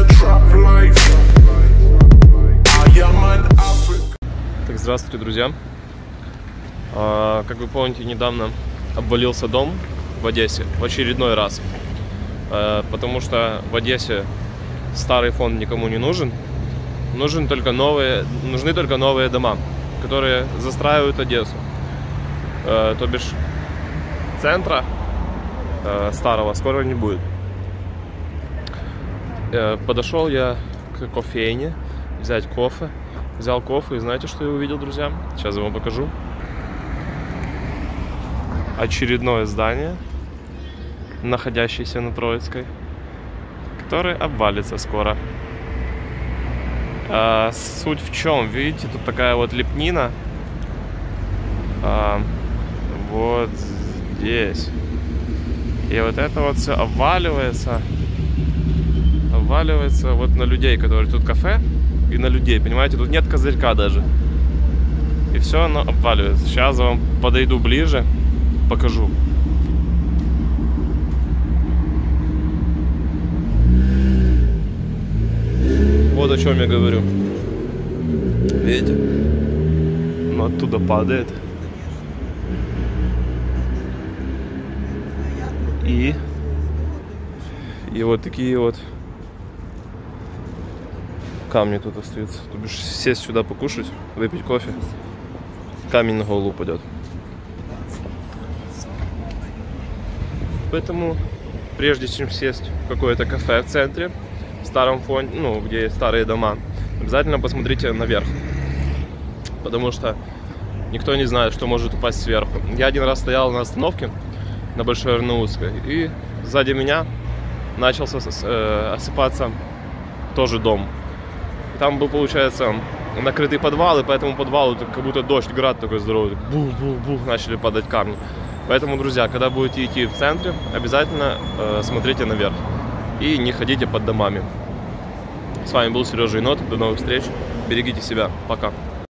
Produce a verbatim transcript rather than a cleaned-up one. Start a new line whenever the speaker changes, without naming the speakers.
Так, здравствуйте, друзья. А, как вы помните, недавно обвалился дом в Одессе в очередной раз, а, потому что в Одессе старый фонд никому не нужен. Нужен только новые, нужны только новые дома, которые застраивают Одессу. А, то бишь центра а, старого скоро не будет. А, подошел я к кофейне взять кофе. Взял кофе, и знаете, что я увидел, друзья? Сейчас я вам покажу. Очередное здание, находящееся на Троицкой, которое обвалится скоро. А, суть в чем? Видите, тут такая вот лепнина. А, вот здесь. И вот это вот все обваливается. Обваливается вот на людей, которые тут кафе. И на людей, понимаете, тут нет козырька даже. И все оно обваливается. Сейчас я вам подойду ближе, покажу. Вот о чем я говорю. Видите? Ну, оттуда падает. И И вот такие вот камни тут остаются. То бишь сесть сюда покушать, выпить кофе, камень на голову упадет. Поэтому прежде чем сесть в какое-то кафе в центре, в старом фонде, ну, где есть старые дома, обязательно посмотрите наверх. Потому что никто не знает, что может упасть сверху. Я один раз стоял на остановке на Большой Арнаутской, и сзади меня начался э, осыпаться тоже дом. Там был, получается, накрытый подвал, и по этому подвалу как будто дождь, град такой здоровый. Бух-бух-бух, начали падать камни. Поэтому, друзья, когда будете идти в центре, обязательно э, смотрите наверх. И не ходите под домами. С вами был Сережа Енот. До новых встреч. Берегите себя. Пока.